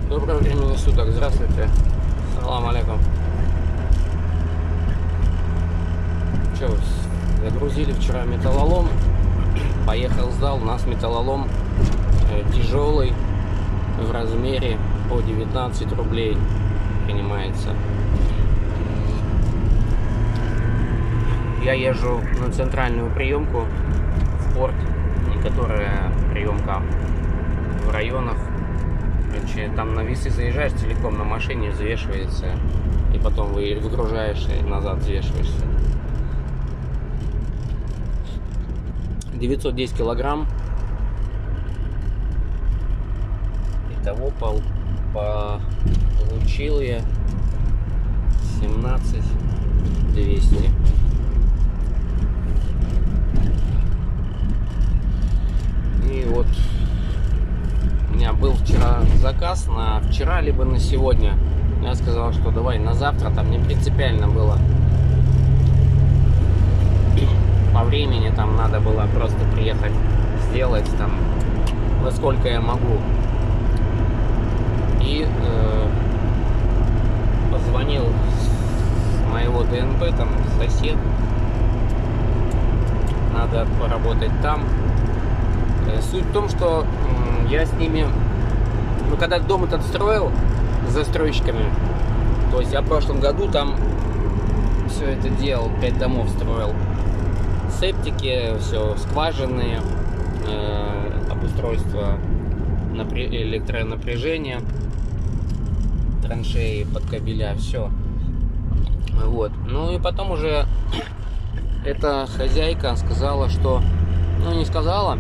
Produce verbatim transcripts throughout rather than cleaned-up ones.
Доброго времени суток, здравствуйте. Салам алейкум. Че, загрузили вчера металлолом, поехал, сдал. У нас металлолом э, тяжелый, в размере по девятнадцать рублей принимается. Я езжу на центральную приемку в порт, которая приемка в районах. Короче, там на весы заезжаешь целиком на машине, взвешивается, и потом вы выгружаешь и назад взвешиваешься. девятьсот десять килограмм. Итого по, по, получил я семнадцать двести. И вот у меня был вчера заказ на вчера, либо на сегодня. Я сказал, что давай на завтра, там не принципиально было. По времени там надо было просто приехать, сделать там, во сколько я могу. И э, позвонил с моего ДНП, там сосед. Надо поработать там. Суть в том, что я с ними, ну, когда дом этот строил с застройщиками, то есть я в прошлом году там все это делал, пять домов строил, септики, все, скважины, э, обустройство электронапряжения, траншеи под кабеля, все. Вот. Ну и потом уже эта хозяйка сказала, что, ну, не сказала.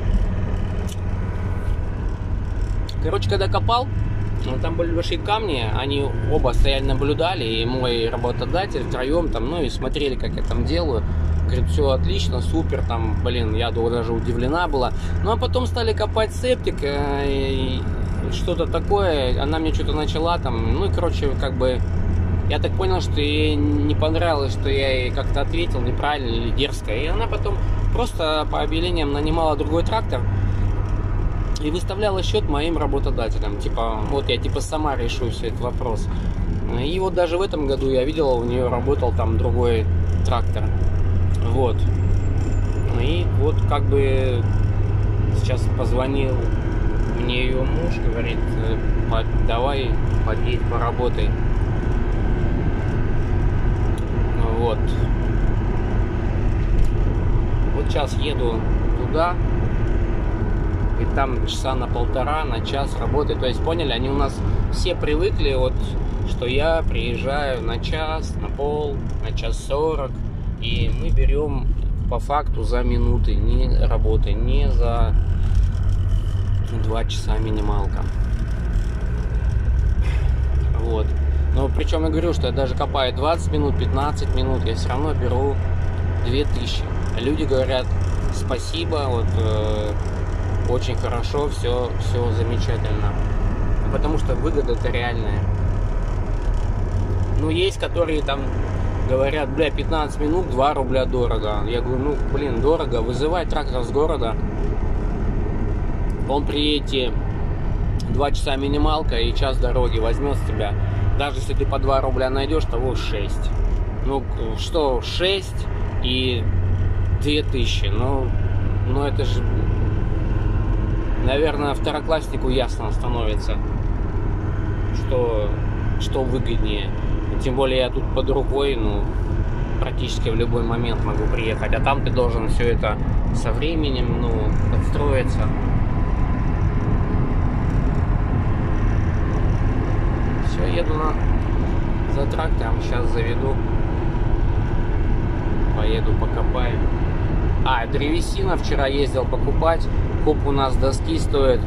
Короче, когда копал, там были большие камни, они оба стояли, наблюдали, и мой работодатель втроем там, ну и смотрели, как я там делаю. Говорит, все отлично, супер, там, блин, я даже удивлена была. Ну а потом стали копать септик, и что-то такое, она мне что-то начала там, ну и, короче, как бы, я так понял, что ей не понравилось, что я ей как-то ответил неправильно или дерзко. И она потом просто по объявлениям нанимала другой трактор и выставляла счет моим работодателям. Типа, вот я типа сама решу все этот вопрос. И вот даже в этом году я видел, у нее работал там другой трактор. Вот. И вот как бы сейчас позвонил мне ее муж, говорит, давай подъедь, поработай. Вот. Вот сейчас еду туда. И там часа на полтора, на час работы. То есть, поняли, они у нас все привыкли, вот, что я приезжаю на час, на пол, на час сорок. И мы берем по факту за минуты, не работы, не за два часа минималка. Вот. Но причем я говорю, что я даже копаю двадцать минут, пятнадцать минут, я все равно беру две тысячи. Люди говорят, спасибо, вот... Э, очень хорошо, все, все замечательно. Потому что выгода-то реальная. Ну, есть, которые там говорят, бля, пятнадцать минут, два рубля дорого. Я говорю, ну, блин, дорого. Вызывай трактор с города. Он приедет, два часа минималка и час дороги возьмет с тебя. Даже если ты по два рубля найдешь, того шесть. Ну, что, шесть и две тысячи. Ну, ну это же... Наверное, второкласснику ясно становится, что, что выгоднее. Тем более я тут под рукой, ну, практически в любой момент могу приехать. А там ты должен все это со временем, ну, подстроиться. Все, еду на, за трактором, сейчас заведу. Поеду покопаю. А, древесина вчера ездил покупать. Коп у нас доски стоит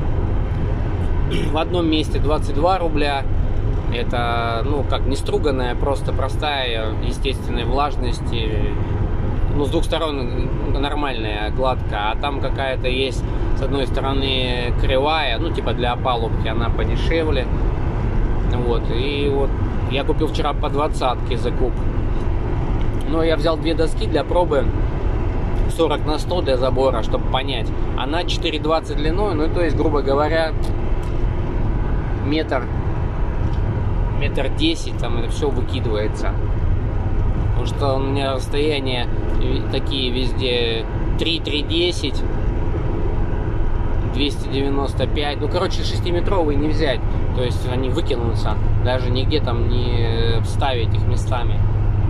в одном месте двадцать два рубля. Это, ну, как не струганная, просто простая, естественной влажности. Ну, с двух сторон нормальная, гладкая. А там какая-то есть, с одной стороны, кривая, ну, типа для опалубки, она подешевле. Вот, и вот я купил вчера по двадцатке за куб. Но я взял две доски для пробы. сорок на сто для забора, чтобы понять. Она четыре двадцать длиной, ну то есть, грубо говоря, метр, метр десять, там это все выкидывается. Потому что у меня расстояния такие везде три-три десять, двести девяносто пять. Ну, короче, шестиметровые не взять. То есть они выкинутся. Даже нигде там не вставить их местами.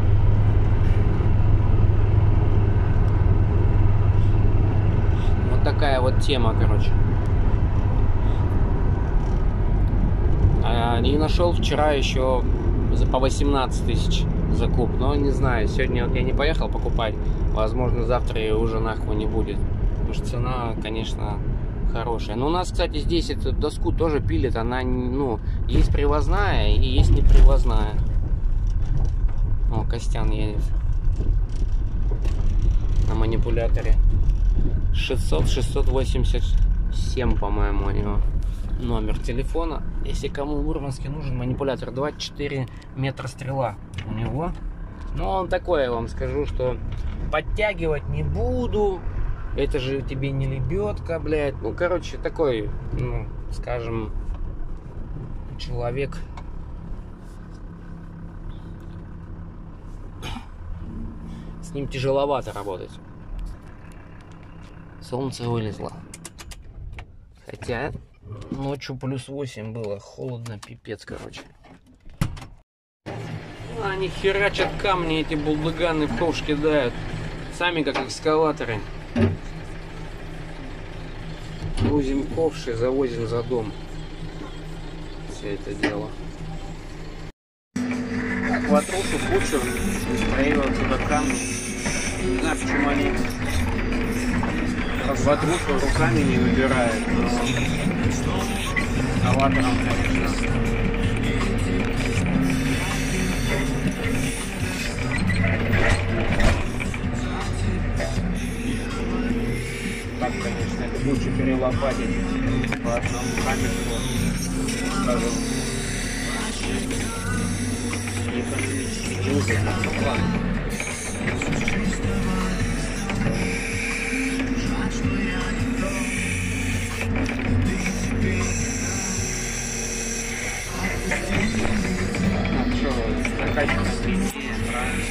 Вот такая вот тема, короче. И нашел вчера еще по восемнадцать тысяч закуп. Но не знаю, сегодня вот я не поехал покупать. Возможно, завтра и уже нахуй не будет. Потому что цена, конечно, хорошая. Но у нас, кстати, здесь эту доску тоже пилит. Она, ну, есть привозная и есть непривозная. О, Костян едет на манипуляторе. шестьсот шестьсот восемьдесят семь, по-моему, у него номер телефона. Если кому в Мурманске нужен манипулятор, двадцать четыре метра стрела у него. Но он такой, я вам скажу, что подтягивать не буду. Это же тебе не лебедка, блядь. Ну, короче, такой, ну, скажем, человек. С ним тяжеловато работать. Солнце вылезло. Хотя ночью плюс восемь было. Холодно, пипец, короче. Они херачат камни, эти булдыганы в ковш кидают. Сами как экскаваторы. Грузим ковши, завозим за дом. Все это дело. Ватрушу кучу, проявил туда камни. Не знаю, почему они ватрушу руками не выбирают. Но новатором, конечно. Так, конечно, это лучше перелопатить по одному камешку, скажем, экономически неудобно. Ладно. Ну что, закачивать длиннее, правильно?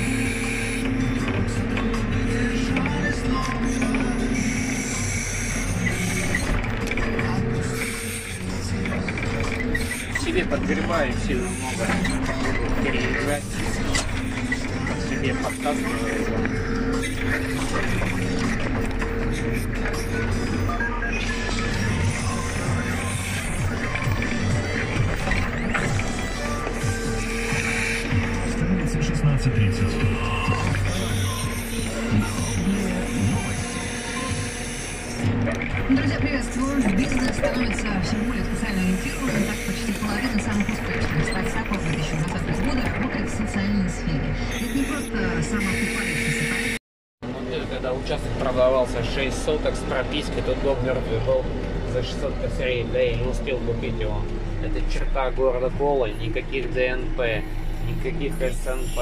Себе подгребаю сильно много, переезжать, себе подтаскиваю. Становится шестнадцать тридцать. Друзья, приветствую. Бизнес становится все более специально ориентированным. Так, почти половина самых успешных стартапов две тысячи двадцатого года работает в социальной сфере. Это не просто самоокупающийся. Ну, когда участок продавался шесть соток с пропиской, тот дом мертвый был за шестьсот косарей, да, я не успел купить его. Это черта города Кола, никаких ДНП, никаких СНП,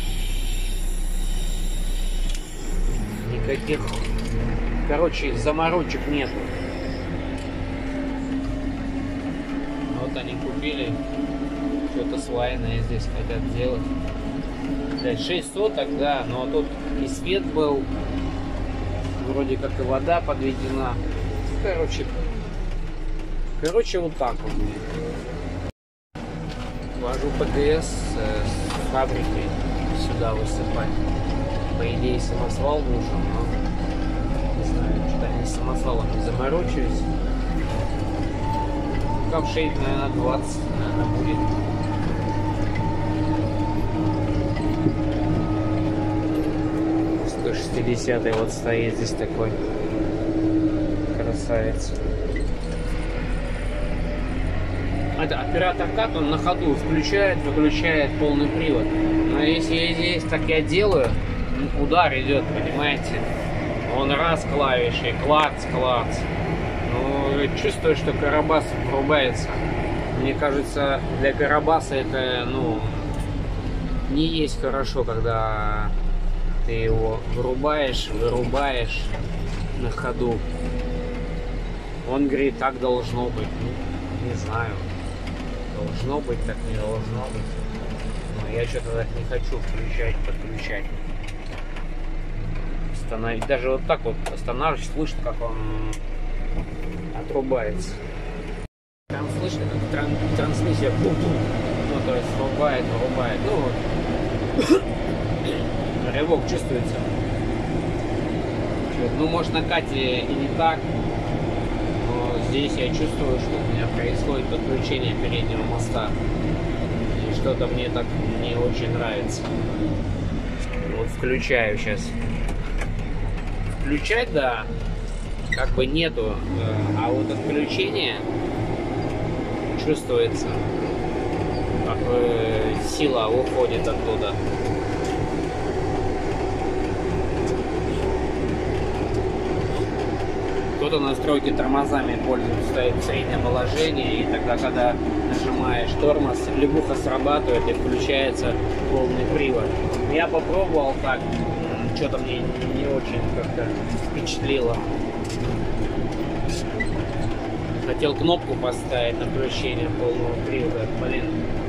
никаких... Короче, заморочек нет. Вот они купили. Что-то свайное здесь хотят делать. Да, шесть соток, да, но тут и свет был. Вроде как и вода подведена. Короче, короче, вот так вот. Вожу ПГС с фабрики сюда высыпать. По идее, самосвал нужен, но не знаю, что они с самосвалом не заморочились. Ковшей, наверное, двадцать, наверное, будет. сто шестидесятый вот стоит здесь такой красавец. Это оператор как он на ходу включает, выключает полный привод. Но если я здесь так я делаю, удар идет, понимаете? Он раз клавишей, клац, клац. Ну, чувствую, что Карабас врубается. Мне кажется, для Карабаса это, ну, не есть хорошо, когда ты его вырубаешь, вырубаешь на ходу. Он говорит, так должно быть. Ну, не знаю. Должно быть, так не должно быть. Но я что-то так не хочу включать, подключать. Остановить. Даже вот так вот останавливаюсь, слышно, как он отрубается. Там слышно, как тран трансмиссия бум-бум. Ну, то есть рубает, вырубает. Ну вот. Рывок чувствуется. Ну, может, на кате и не так. Но здесь я чувствую, что у меня происходит подключение переднего моста. И что-то мне так не очень нравится. Вот включаю сейчас. Включать, да, как бы нету, а вот отключение чувствуется, как сила уходит оттуда. Кто-то настройки тормозами пользуется, стоит в среднем положении, и тогда, когда нажимаешь тормоз, лягуха срабатывает и включается полный привод. Я попробовал так, что-то мне не очень как-то впечатлило. Хотел кнопку поставить на включение полного привода, блин.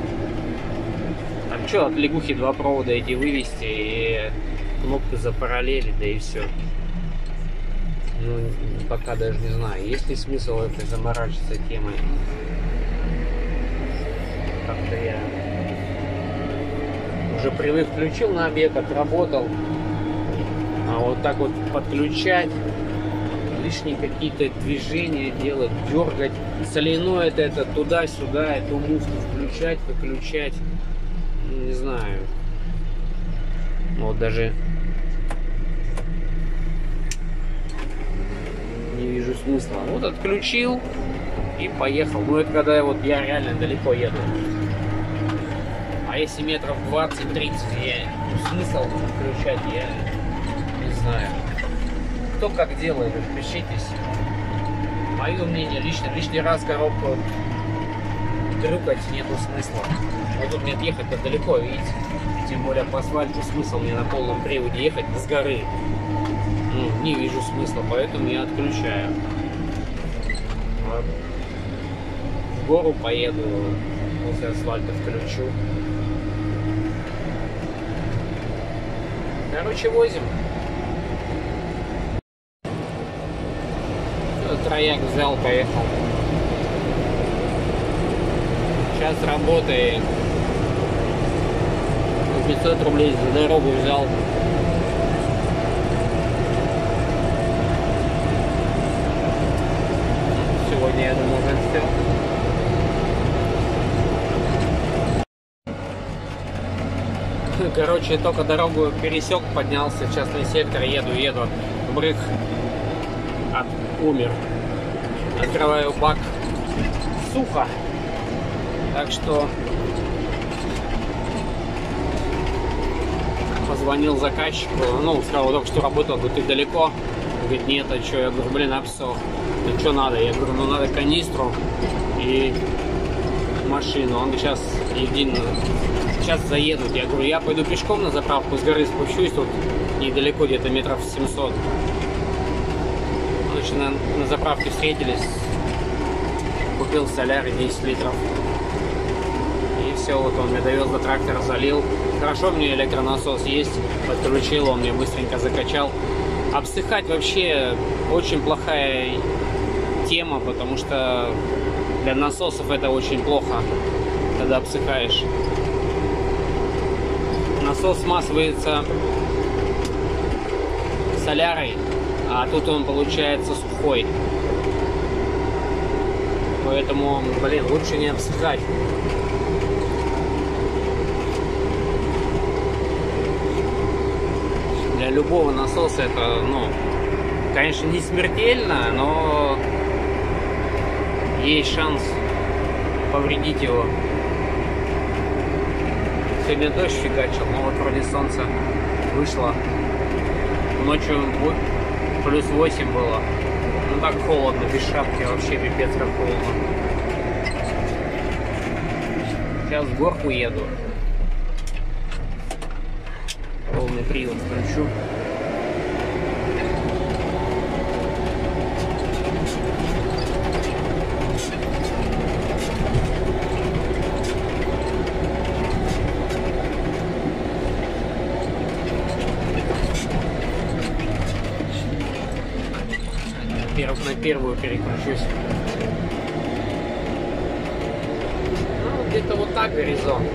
Там что, от лягухи два провода эти вывести и кнопку запараллелить, да и все. Ну, пока даже не знаю, есть ли смысл этой заморачиваться темой. Как-то я уже привык, включил на объект, отработал. А вот так вот подключать, лишние какие-то движения делать, дергать, соленоид это туда-сюда, эту муфту включать, выключать, не знаю. Вот даже не вижу смысла. Вот отключил и поехал. Ну это когда вот я реально далеко еду. А если метров двадцать-тридцать, я смысл включать, я не знаю. Кто как делает, пишитесь. Мое мнение лично, лишний раз коробку дрюкать нету смысла. Вот тут нет, ехать-то далеко, видите. Тем более по асфальту смысл мне на полном приводе ехать с горы. Ну, не вижу смысла, поэтому я отключаю. Вот. В гору поеду, после асфальта включу. Короче, возим. Трояк взял, поехал. Сейчас работает. пятьсот рублей за дорогу взял. Сегодня, я думаю, уже все. Короче, только дорогу пересек, поднялся, частный сектор, еду, еду. Брык. От, умер. Открываю бак. Сухо. Так что позвонил заказчику. Ну, сказал, только что работал, говорит, ты далеко? Он говорит, нет, а что? Я говорю, блин, обсох. Ну, что надо? Я говорю, ну, надо канистру и машину. Он говорит, сейчас, един, сейчас заедут. Я говорю, я пойду пешком на заправку, с горы спущусь, тут недалеко, где-то метров семьсот. Значит, на, на заправке встретились, купил соляры десять литров. И все, вот он мне довез до трактора, залил. Хорошо, мне электронасос есть, подключил, он мне быстренько закачал. Обсыхать вообще очень плохая тема, потому что для насосов это очень плохо, когда обсыхаешь. Насос смазывается солярой, а тут он получается сухой. Поэтому, блин, лучше не обсыхать. Для любого насоса это, ну, конечно, не смертельно, но есть шанс повредить его. Сегодня дождь фигачил, но вот вроде солнце вышло. Ночью плюс восемь было. Ну так холодно, без шапки, вообще пипец как холодно. Сейчас в горку еду. Полный привод включу. первую переключусь. Ну, где-то вот так горизонт.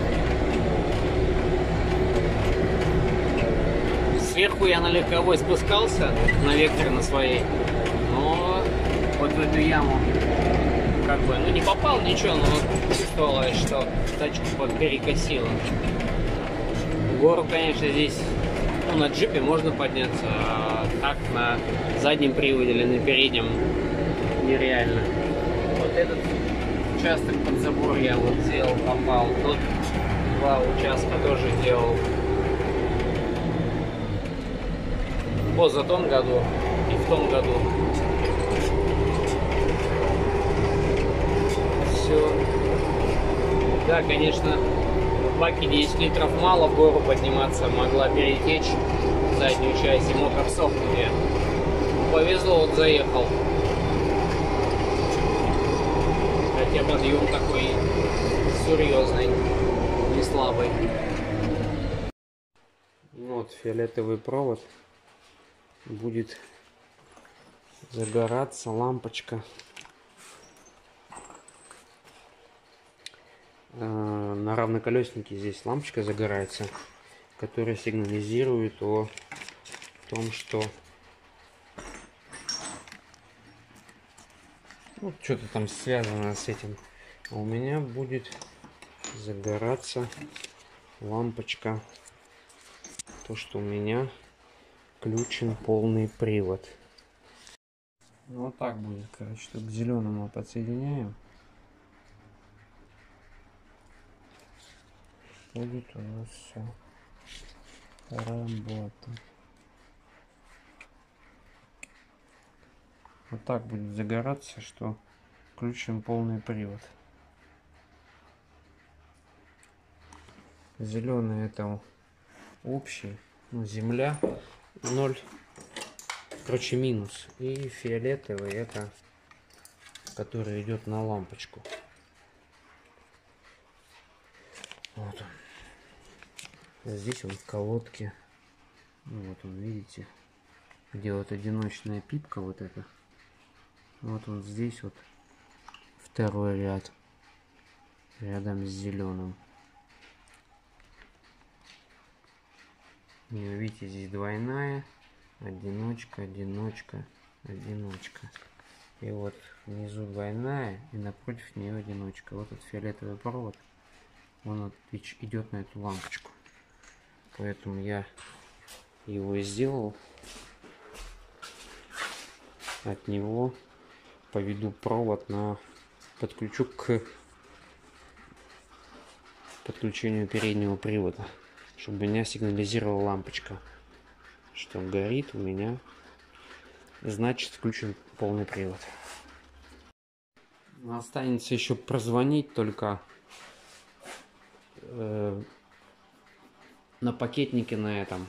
Сверху я на легковой спускался, на векторе на своей, но вот в эту яму как бы, ну не попал ничего, но чувствовалось, что тачку вот перекосило. В гору, конечно, здесь, ну, на джипе можно подняться, а так на заднем приводе или на переднем нереально. Вот этот участок под забор я вот сделал, попал. Тут два участка тоже делал в позатом году и в том году. Все. Да, конечно, в баке десять литров мало, в гору подниматься, могла перетечь в заднюю часть и мог обсохнуть я. Повезло, вот заехал. Хотя подъем такой серьезный, не слабый. Вот фиолетовый провод. Будет загораться лампочка. На равноколеснике здесь лампочка загорается, которая сигнализирует о том, что ну, что-то там связано с этим. А у меня будет загораться лампочка, то, что у меня включен полный привод. Вот так будет, короче, тут к зеленому подсоединяем. Будет у нас все работать. Вот так будет загораться, что включен полный привод. Зеленый это общий, ну, земля ноль, короче, минус. И фиолетовый это, который идет на лампочку. Вот он. Здесь вот в колодке, вот он, видите, где вот одиночная пипка вот эта. Вот он здесь вот второй ряд, рядом с зеленым. И видите, здесь двойная, одиночка, одиночка, одиночка. И вот внизу двойная, и напротив нее одиночка. Вот этот фиолетовый провод, он идет на эту лампочку. Поэтому я его и сделал. От него поведу провод на подключу к подключению переднего привода, чтобы меня сигнализировала лампочка, что горит у меня, значит включен полный привод. Останется еще прозвонить только э, на пакетнике на этом,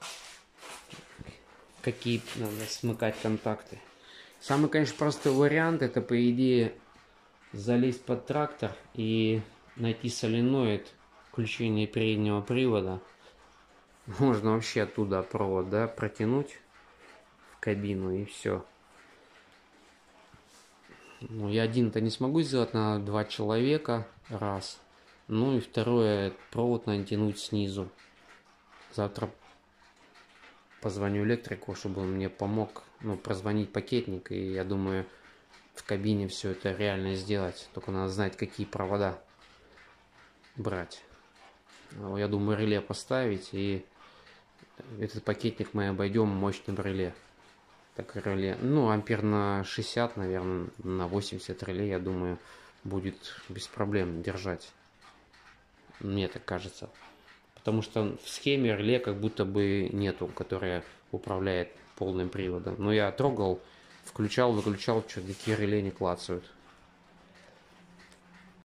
какие надо смыкать контакты. Самый, конечно, простой вариант — это, по идее, залезть под трактор и найти соленоид включения переднего привода. Можно вообще оттуда провод, да, протянуть в кабину и все. Ну, я один-то не смогу сделать, на два человека, раз. Ну и второе, провод натянуть снизу. Завтра позвоню электрику, чтобы он мне помог, ну, прозвонить пакетник, и я думаю, в кабине все это реально сделать. Только надо знать, какие провода брать. Я думаю, реле поставить, и этот пакетник мы обойдем мощным реле. Так, реле, ну, ампер на шестьдесят, наверное, на восемьдесят реле, я думаю, будет без проблем держать. Мне так кажется. Потому что в схеме реле как будто бы нету, которая управляет полным приводом. Но я трогал, включал, выключал, что такие реле не клацают.